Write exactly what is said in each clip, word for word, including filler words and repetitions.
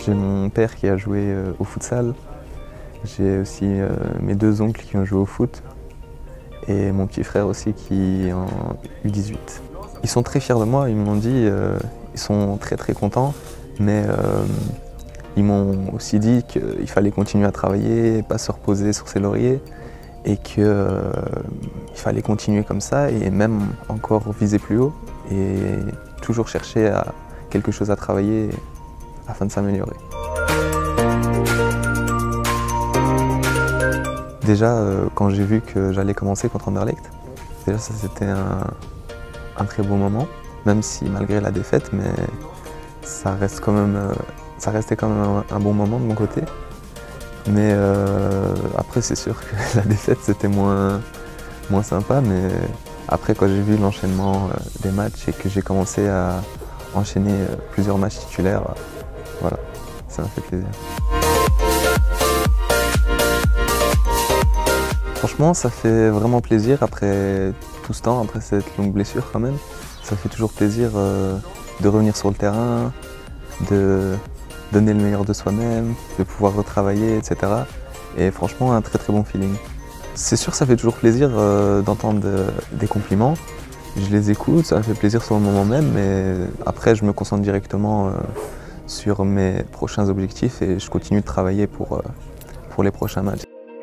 J'ai mon père qui a joué euh, au futsal, j'ai aussi euh, mes deux oncles qui ont joué au foot et mon petit frère aussi qui est en U dix-huit. Ils sont très fiers de moi, ils m'ont dit, euh, ils sont très très contents, mais euh, ils m'ont aussi dit qu'il fallait continuer à travailler, pas se reposer sur ses lauriers et qu'il euh, fallait continuer comme ça et même encore viser plus haut et toujours chercher à quelque chose à travailler afin de s'améliorer. Déjà, euh, quand j'ai vu que j'allais commencer contre Anderlecht, déjà ça c'était un, un très beau moment, même si malgré la défaite, mais ça, reste quand même, euh, ça restait quand même un, un bon moment de mon côté. Mais euh, après c'est sûr que la défaite c'était moins, moins sympa, mais après quand j'ai vu l'enchaînement euh, des matchs et que j'ai commencé à enchaîner euh, plusieurs matchs titulaires, euh, voilà, ça m'a fait plaisir. Franchement, ça fait vraiment plaisir après tout ce temps, après cette longue blessure quand même. Ça fait toujours plaisir euh, de revenir sur le terrain, de donner le meilleur de soi-même, de pouvoir retravailler, et cetera. Et franchement, un très très bon feeling. C'est sûr, ça fait toujours plaisir euh, d'entendre de, des compliments. Je les écoute, ça me fait plaisir sur le moment même, mais après je me concentre directement euh, sur mes prochains objectifs et je continue de travailler pour, euh, pour les prochains matchs.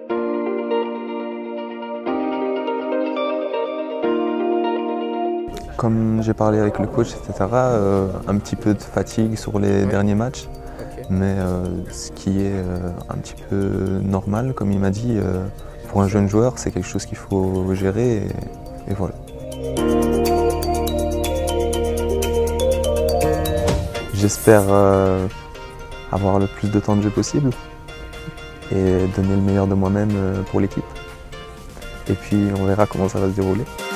Comme j'ai parlé avec le coach, et cetera, euh, un petit peu de fatigue sur les derniers matchs, mais euh, ce qui est euh, un petit peu normal, comme il m'a dit, euh, pour un jeune joueur, c'est quelque chose qu'il faut gérer et, et voilà. J'espère euh, avoir le plus de temps de jeu possible et donner le meilleur de moi-même pour l'équipe. Et puis on verra comment ça va se dérouler.